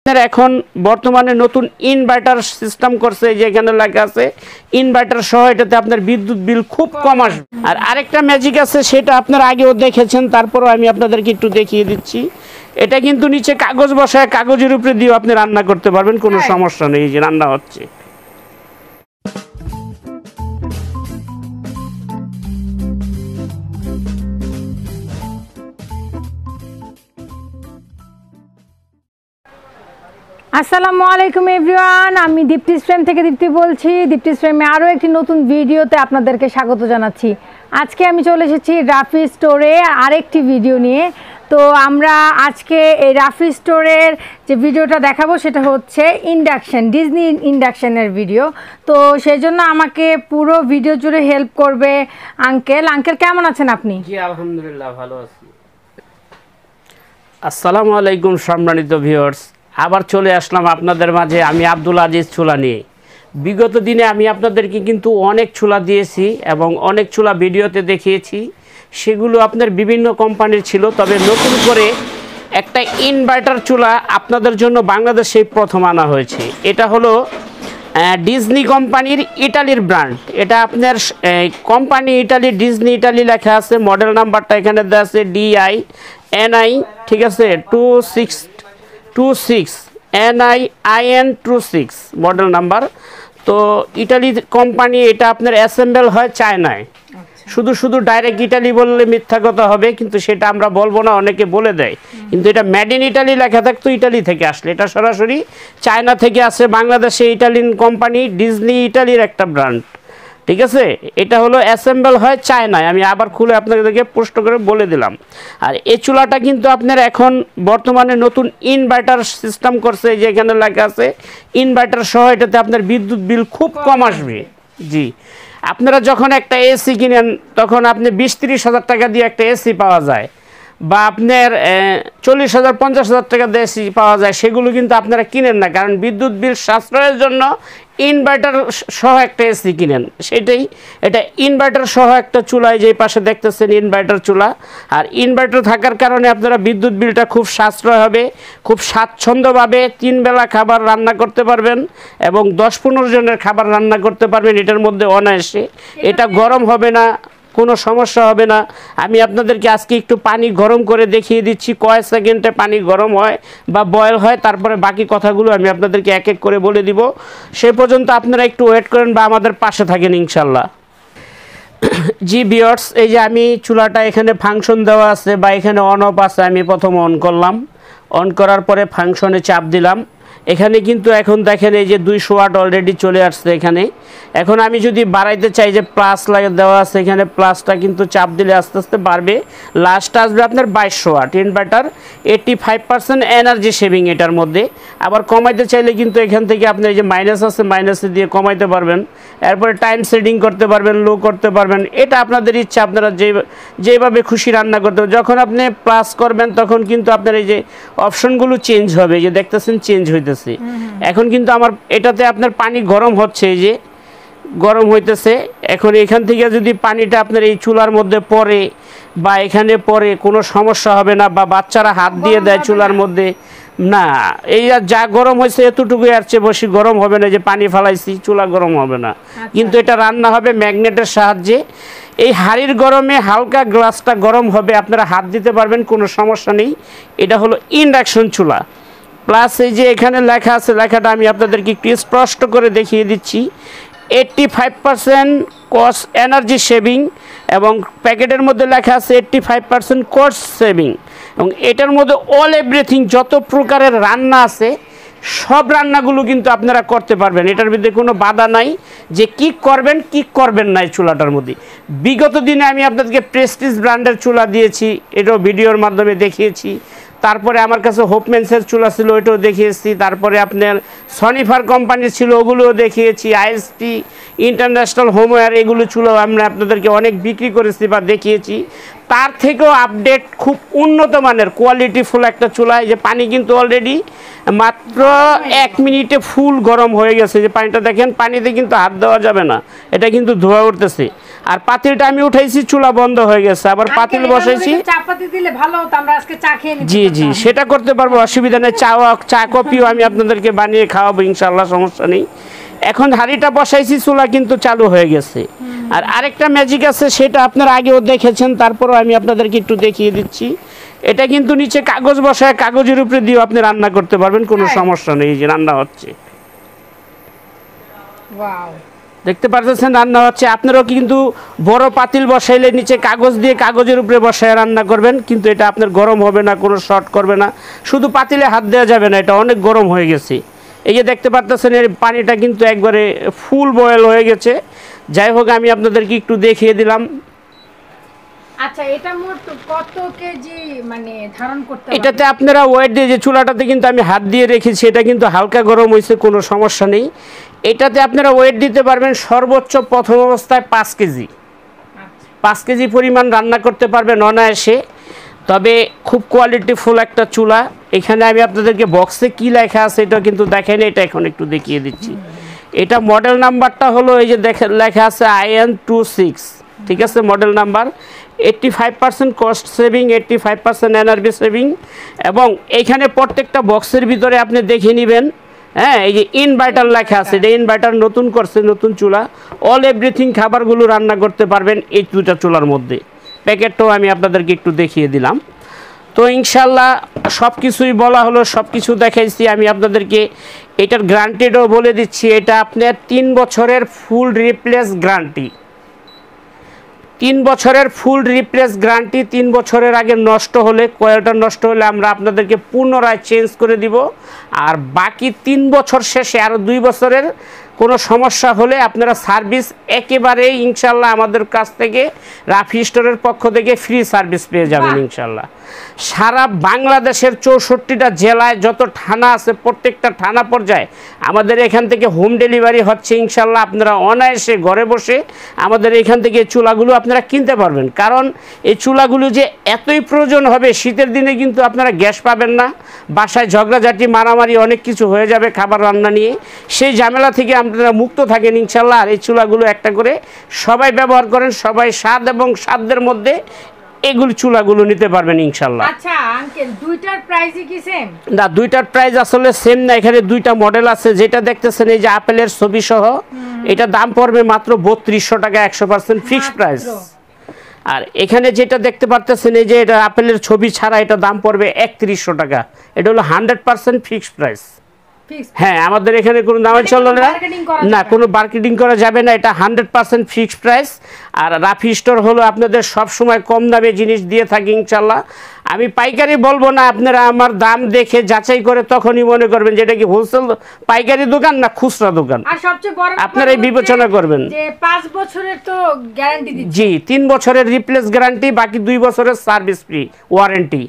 এখন বর্তমানে নতুন ইনভার্টার সিস্টেম করছে, যেখানে লেখা আছে ইনভার্টার সহ এটাতে আপনার বিদ্যুৎ বিল খুব কম আসবে। আর আরেকটা ম্যাজিক আছে, সেটা আপনারা আগেও দেখেছেন, তারপরও আমি আপনাদেরকে একটু দেখিয়ে দিচ্ছি। এটা কিন্তু নিচে কাগজ বসায় কাগজের উপরে দিয়ে আপনি রান্না করতে পারবেন, কোনো সমস্যা নেই। এই যে রান্না হচ্ছে। আসসালামু আলাইকুম এভরিওয়ান, আমি দীপ্তিস ফ্রেম থেকে দীপ্তি বলছি। দীপ্তিস ফ্রেমে আরও একটি নতুন ভিডিওতে আপনাদেরকে স্বাগত জানাচ্ছি। আজকে আমি চলে এসেছি রাফি স্টোরে আরেকটি ভিডিও নিয়ে। তো আমরা আজকে এই রাফি স্টোরের যে ভিডিওটা দেখাবো সেটা হচ্ছে ইন্ডাকশন, ডিজনি ইন্ডাকশনের ভিডিও। তো সেই জন্য আমাকে পুরো ভিডিও জুড়ে হেল্প করবে আঙ্কেল। আঙ্কেল কেমন আছেন আপনি? জি আলহামদুলিল্লাহ ভালো আছি। আসসালামু আলাইকুম সম্মানিত ভিউয়ার্স, আবার চলে আসলাম আপনাদের মাঝে আমি আব্দুল আজিজ চুলা নিয়ে। বিগত দিনে আমি আপনাদেরকে কিন্তু অনেক চুলা দিয়েছি এবং অনেক চুলা ভিডিওতে দেখিয়েছি, সেগুলো আপনার বিভিন্ন কোম্পানির ছিল। তবে নতুন করে একটা ইনভার্টার চুলা আপনাদের জন্য বাংলাদেশে প্রথম আনা হয়েছে। এটা হলো ডিজনি কোম্পানির ইটালির ব্র্যান্ড। এটা আপনার কোম্পানি ইটালি, ডিজনি ইটালি লেখা আছে। মডেল নাম্বারটা এখানে দেওয়া আছে DINI, ঠিক আছে, 2626 NIIN26 মডেল নাম্বার। তো ইটালি কোম্পানি, এটা আপনার অ্যাসেম্বল হয় চায়নায়। শুধু ডাইরেক্ট ইটালি বললে মিথ্যা কথা হবে, কিন্তু সেটা আমরা বলবো না, অনেকে বলে দেয়। কিন্তু এটা মেড ইন ইটালি লেখা থাকতো, ইটালি থেকে আসলে। এটা সরাসরি চায়না থেকে আসে বাংলাদেশে। ইটালিয়ান কোম্পানি ডিজনি ইটালির একটা ব্র্যান্ড, ঠিক আছে। এটা হলো অ্যাসেম্বল হয় চায়নায়। আমি আবার খুলে আপনাদেরকে স্পষ্ট করে বলে দিলাম। আর এই চুলাটা কিন্তু আপনার এখন বর্তমানে নতুন ইনভার্টার সিস্টেম করছে, যেখানে লেখা আছে ইনভার্টার সহ এটাতে আপনার বিদ্যুৎ বিল খুব কম আসবে। জি, আপনারা যখন একটা এসি কিনেন তখন আপনি 20-30 হাজার টাকা দিয়ে একটা এসি পাওয়া যায়, বা আপনার 40,000-50,000 টাকা দিয়ে এসি পাওয়া যায়। সেগুলো কিন্তু আপনারা কিনেন না, কারণ বিদ্যুৎ বিল সাশ্রয়ের জন্য ইনভার্টার সহ একটা এসি কিনেন। সেটাই এটা ইনভার্টার সহ একটা চুলায়, যে পাশে দেখতেছেন ইনভার্টার চুলা। আর ইনভার্টার থাকার কারণে আপনারা বিদ্যুৎ বিলটা খুব সাশ্রয় হবে, খুব স্বাচ্ছন্দ্যভাবে 3 বেলা খাবার রান্না করতে পারবেন এবং 10-15 জনের খাবার রান্না করতে পারবেন এটার মধ্যে অনায়াসে। এটা গরম হবে না, কোনো সমস্যা হবে না। আমি আপনাদেরকে আজকে একটু পানি গরম করে দেখিয়ে দিচ্ছি কয় সেকেন্ডে পানি গরম হয় বা বয়েল হয়, তারপরে বাকি কথাগুলো আমি আপনাদেরকে এক এক করে বলে দিব। সে পর্যন্ত আপনারা একটু ওয়েট করেন বা আমাদের পাশে থাকেন ইনশাল্লাহ। জি ভিউয়ার্স, এই যে আমি চুলাটা এখানে ফাংশন দেওয়া আছে বা এখানে অন অফ আছে। আমি প্রথম অন করলাম, অন করার পরে ফাংশনে চাপ দিলাম। এখানে কিন্তু এখন দেখেন এই যে 200 ওয়াট অলরেডি চলে আসছে এখানে। এখন আমি যদি বাড়াইতে চাই, যে প্লাস লাগে দেওয়া আছে এখানে, প্লাসটা কিন্তু চাপ দিলে আস্তে আস্তে বাড়বে। লাস্ট আসবে আপনার 2200 ওয়াট। ইনভার্টার 85% এনার্জি সেভিং এটার মধ্যে। আবার কমাইতে চাইলে কিন্তু এখান থেকে আপনার এই যে মাইনাস আছে, মাইনাসে দিয়ে কমাইতে পারবেন। এরপরে টাইম সেটিং করতে পারবেন, লো করতে পারবেন। এটা আপনাদের ইচ্ছা, আপনারা যেভাবে খুশি রান্না করতে পারবেন। যখন আপনি প্লাস করবেন তখন কিন্তু আপনার এই যে অপশনগুলো চেঞ্জ হবে, যে দেখতেছেন চেঞ্জ হইতেছে। এখন কিন্তু আমার এটাতে আপনার পানি গরম হচ্ছে, এই যে গরম হইতেছে। এখন এখান থেকে যদি পানিটা আপনার এই চুলার মধ্যে পড়ে বা এখানে পড়ে, কোনো সমস্যা হবে না। বা বাচ্চারা হাত দিয়ে দেয় চুলার মধ্যে, না, এই যা গরম হয়েছে এতটুকু, এর চেয়ে বেশি গরম হবে না। যে পানি ফালাইছি, চুলা গরম হবে না। কিন্তু এটা রান্না হবে ম্যাগনেটের সাহায্যে। এই হাঁড়ির গরমে হালকা গ্লাসটা গরম হবে, আপনারা হাত দিতে পারবেন, কোনো সমস্যা নেই। এটা হলো ইন্ডাকশন চুলা। প্লাস এই যে এখানে লেখা আছে, লেখাটা আমি আপনাদেরকে একটু স্পষ্ট করে দেখিয়ে দিচ্ছি। 85% কস্ট এনার্জি সেভিং, এবং প্যাকেটের মধ্যে লেখা আছে 85% কস্ট সেভিং। এবং এটার মধ্যে অল এভরিথিং, যত প্রকারের রান্না আছে সব রান্নাগুলো কিন্তু আপনারা করতে পারবেন। এটার মধ্যে কোনো বাধা নাই যে কি করবেন না এই চুলাটার মধ্যে। বিগত দিনে আমি আপনাদেরকে প্রেস্টিজ ব্র্যান্ডের চুলা দিয়েছি, এটাও ভিডিওর মাধ্যমে দেখিয়েছি। তারপরে আমার কাছে হোপমেন্সের চুলা ছিল, ওইটাও দেখিয়েছি। তারপরে আপনার সনিফার কোম্পানির ছিল, ওগুলোও দেখিয়েছি। ISP ইন্টারন্যাশনাল হোমওয়্যার, এগুলো চুলাও আমরা আপনাদেরকে অনেক বিক্রি করেছি বা দেখিয়েছি। তার থেকেও আপডেট, খুব উন্নত মানের কোয়ালিটিফুল একটা চুলা। যে পানি কিন্তু অলরেডি মাত্র 1 মিনিটে ফুল গরম হয়ে গেছে। যে পানিটা দেখেন, পানিতে কিন্তু হাত দেওয়া যাবে না, এটা কিন্তু ধোয়া উঠতেছে। আর পাতিলটা আমি উঠাইছি, চুলা বন্ধ হয়ে গেছে, আবার পাতিল বসাইছি। চাপাতি দিলে ভালো হতো, আমরা আজকে চা খেয়ে নিতে। জি জি, সেটা করতে পারবো, অসুবিধা নেই। চা কফিও আমি আপনাদেরকে বানিয়ে খাওয়াবো ইনশাআল্লাহ, সমস্যা নেই। এখন হাঁড়িটা বসাইছি, চুলা কিন্তু চালু হয়ে গেছে। আর আরেকটা ম্যাজিক আছে, সেটা আপনারা আগেও দেখেছেন, তারপরও আমি আপনাদেরকে একটু দেখিয়ে দিচ্ছি। এটা কিন্তু নিচে কাগজ বসায়, কাগজের উপরে দিয়েও আপনি রান্না করতে পারবেন, কোনো সমস্যা নেই। যে রান্না হচ্ছে, ওয়াও, দেখতে পাচ্ছেন রান্না হচ্ছে। আপনারাও কিন্তু বড় পাতিল বসাইলে নিচে কাগজ দিয়ে কাগজের উপরে বসায় রান্না করবেন, কিন্তু এটা আপনার গরম হবে না, কোনো শর্ট করবে না। শুধু পাতিলে হাত দেওয়া যাবে না, এটা অনেক গরম হয়ে গেছে। এই যে দেখতে পাচ্ছেন এর পানিটা কিন্তু একবারে ফুল বয়েল হয়ে গেছে। যাই হোক, আমি আপনাদেরকে একটু দেখিয়ে দিলাম। আচ্ছা, এটা মোট কত কেজি মানে ধারণ করতে হবে? এটাতে আপনারা ওয়েট দিয়ে, যে চুলাটাতে কিন্তু আমি হাত দিয়ে রেখেছি, এটা কিন্তু হালকা গরম হয়েছে, কোনো সমস্যা নেই। এটাতে আপনারা ওয়েট দিতে পারবেন সর্বোচ্চ প্রথম অবস্থায় 5 কেজি। 5 কেজি পরিমাণ রান্না করতে পারবেন অনায়াসে। তবে খুব কোয়ালিটিফুল একটা চুলা। এখানে আমি আপনাদেরকে বক্সে কি লেখা আছে এটা কিন্তু দেখাইনি, এটা এখন একটু দেখিয়ে দিচ্ছি। এটা মডেল নাম্বারটা হলো, এই যে লেখা আছে IN26, ঠিক আছে, model number. 85% cost saving, 85% energy saving. এবং এইখানে প্রত্যেকটা বক্সের ভিতরে আপনি দেখে নেবেন, হ্যাঁ, এই যে ইনভার্টার লেখা আছে, এটা ইনভার্টার নতুন করছে, নতুন চুলা। অল এভরিথিং খাবারগুলো রান্না করতে পারবেন এই দুটা চুলার মধ্যে। প্যাকেটটাও আমি আপনাদেরকে একটু দেখিয়ে দিলাম। তো ইনশাল্লাহ সব কিছুই বলা হলো, সব কিছু দেখাইছি আমি আপনাদেরকে। এটার গ্যারান্টিটাও বলে দিচ্ছি, এটা আপনার 3 বছরের ফুল রিপ্লেস গ্যারান্টি। 3 বছরের ফুল রিপ্লেস গ্যারান্টি। 3 বছরের আগে নষ্ট হলে, কয়েলটা নষ্ট হলে আমরা আপনাদেরকে পুনরায় চেঞ্জ করে দিব। আর বাকি 3 বছর শেষে আরও 2 বছরের কোনো সমস্যা হলে আপনারা সার্ভিস একেবারেই ইনশাল্লাহ আমাদের কাছ থেকে, রাফি স্টোরের পক্ষ থেকে ফ্রি সার্ভিস পেয়ে যাবেন ইনশাল্লাহ। সারা বাংলাদেশের 64টা জেলায় যত থানা আছে, প্রত্যেকটা থানা পর্যায়ে আমাদের এখান থেকে হোম ডেলিভারি হচ্ছে ইনশাল্লাহ। আপনারা অনায়াসে ঘরে বসে আমাদের এখান থেকে চুলাগুলো আপনারা কিনতে পারবেন। কারণ এই চুলাগুলো যে এতই প্রয়োজন হবে, শীতের দিনে কিন্তু আপনারা গ্যাস পাবেন না, বাসায় ঝগড়াঝাটি মারামারি অনেক কিছু হয়ে যাবে খাবার রান্না নিয়ে, সেই ঝামেলা থেকে আপনারা মুক্ত থাকেন ইনশাল্লাহ। আর এই চুলাগুলো একটা করে সবাই ব্যবহার করেন, সবাই স্বাদ এবং সাধ্যের মধ্যে এগুলো চুলাগুলো নিতে পারবেন ইনশাল্লাহ। আচ্ছা আঙ্কেল, দুইটার প্রাইসই কি সেম? না, দুইটার প্রাইস আসলে সেম না। এখানে দুইটা মডেল আছে, যেটা দেখতেছেন এই যে আপেলের ছবি সহ, এটা দাম পড়বে মাত্র 3200 টাকা, 100% ফিক্সড প্রাইস। আর এখানে যেটা দেখতে পারতেছেন এই যে এটা আপেলের ছবি ছাড়া, এটা দাম পড়বে 3100 টাকা। এটা হলো 100% ফিক্সড প্রাইস। হ্যাঁ, আমাদের এখানে কোনো দামে চলে না, কোনো মার্কেটিং করা যাবে না, এটা 100% ফিক্সড প্রাইস। আর রাফি স্টোর হলো আপনাদের সব সময় কম দামে জিনিস দিয়ে থাকি ইনশাল্লাহ। আমি পাইকারি বলবো না, আপনারা আমার দাম দেখে যাচাই করে তখনই মনে করবেন যে এটা কি হোলসেল পাইকারি দোকান না খুচরা দোকান, আর সবচেয়ে বড় আপনারা এই বিবেচনা করবেন। যে 5 বছরের তো গ্যারান্টি দিচ্ছি। জি, 3 বছরের রিপ্লেস গ্যারান্টি, বাকি 2 বছরের service free warranty.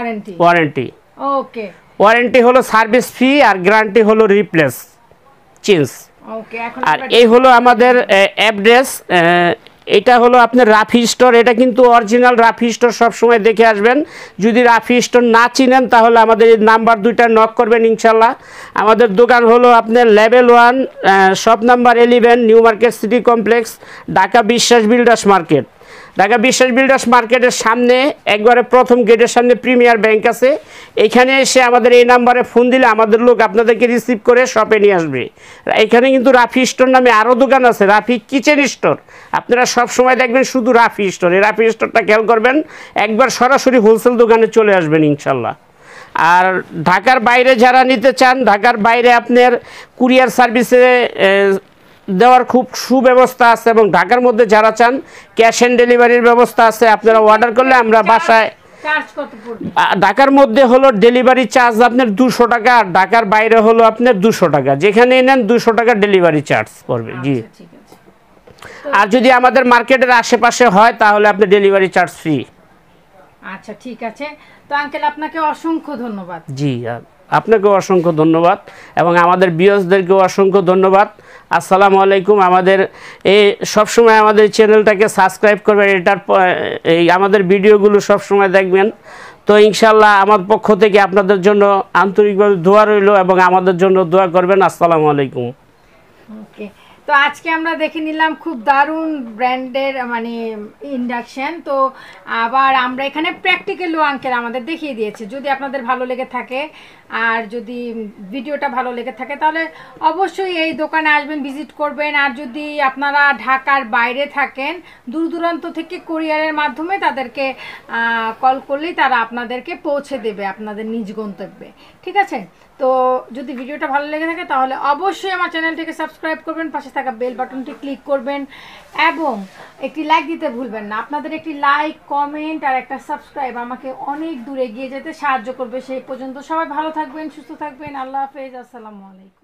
Okay, warranty হলো সার্ভিস ফ্রি, আর গ্যারান্টি হলো রিপ্লেস চেঞ্জ। ওকে, এখন আর এই হলো আমাদের অ্যাড্রেস। এটা হলো আপনার রাফি স্টোর। এটা কিন্তু অরিজিনাল রাফি স্টোর, সবসময় দেখে আসবেন। যদি রাফি স্টোর না চিনেন তাহলে আমাদের এই নাম্বার 2টা নক করবেন ইনশাল্লাহ। আমাদের দোকান হলো আপনার level 1, shop number 11, new market city complex, Dhaka Biswas builders market. Dhaka Biswas builders মার্কেটের সামনে একবারে প্রথম গেটের সামনে প্রিমিয়ার ব্যাংক আছে। এখানে এসে আমাদের এই নাম্বারে ফোন দিলে আমাদের লোক আপনাদেরকে রিসিভ করে শপে নিয়ে আসবে। এখানে কিন্তু রাফি স্টোর নামে আরও দোকান আছে, রাফি কিচেন স্টোর। আপনারা সব সময় দেখবেন শুধু রাফি স্টোর, এই রাফি স্টোরটা খেয়াল করবেন, একবার সরাসরি হোলসেল দোকানে চলে আসবেন ইনশাল্লাহ। আর ঢাকার বাইরে যারা নিতে চান, ঢাকার বাইরে আপনার কুরিয়ার সার্ভিসে দেওয়ার খুব সুব্যবস্থা আছে, এবং ঢাকার মধ্যে যারা চান ক্যাশ অন ডেলিভারির ব্যবস্থা আছে। আপনারা অর্ডার করলে আমরা বাসায়, ঢাকার মধ্যে হলো ডেলিভারি চার্জ আপনার 200 টাকা, আর ঢাকার বাইরে হলো আপনার 200 টাকা। যেখানে নেন 200 টাকা ডেলিভারি চার্জ পড়বে। জি, আর যদি আমাদের মার্কেটের আশেপাশে হয় তাহলে আপনার ডেলিভারি চার্জ ফ্রি। আচ্ছা, ঠিক আছে। তো আঙ্কেল, আপনাকে অসংখ্য ধন্যবাদ। জি, আপনাকেও অসংখ্য ধন্যবাদ, এবং আমাদের ভিউয়ার্সদেরকেও অসংখ্য ধন্যবাদ। আসসালামু আলাইকুম। আমাদের এই সবসময় আমাদের চ্যানেলটাকে সাবস্ক্রাইব করবেন, এই আমাদের ভিডিওগুলো সবসময় দেখবেন। তো ইনশাল্লাহ আমার পক্ষ থেকে আপনাদের জন্য আন্তরিকভাবে দোয়া রইল, এবং আমাদের জন্য দোয়া করবেন। আসসালামু আলাইকুম। ওকে, তো তো আজকে আমরা দেখে নিলাম খুব দারুণ ব্র্যান্ডের মানে ইন্ডাকশন। তো আবার আমরা এখানে প্র্যাকটিক্যালও আঙ্কেল আমাদের দেখিয়ে দিয়েছে। যদি আপনাদের ভালো লেগে থাকে আর যদি ভিডিওটা ভালো লেগে থাকে তাহলে অবশ্যই এই দোকানে আসবেন, ভিজিট করবেন। আর যদি আপনারা ঢাকার বাইরে থাকেন, দূর দূরান্ত থেকে কুরিয়ারের মাধ্যমে তাদেরকে কল করলেই তারা আপনাদেরকে পৌঁছে দেবে আপনাদের নিজ গন্তব্যে। ঠিক আছে, তো যদি ভিডিওটা ভালো লেগে থাকে তাহলে অবশ্যই আমার চ্যানেলটিকে সাবস্ক্রাইব করবেন, পাশে থাকা বেল বাটনটি ক্লিক করবেন এবং একটি লাইক দিতে ভুলবেন না। আপনাদের একটি লাইক, কমেন্ট আর একটা সাবস্ক্রাইব আমাকে অনেক দূর এগিয়ে যেতে সাহায্য করবে। সেই পর্যন্ত সবাই ভালো থাকবেন, সুস্থ থাকবেন। আল্লাহ হাফেজ, আসসালামু আলাইকুম।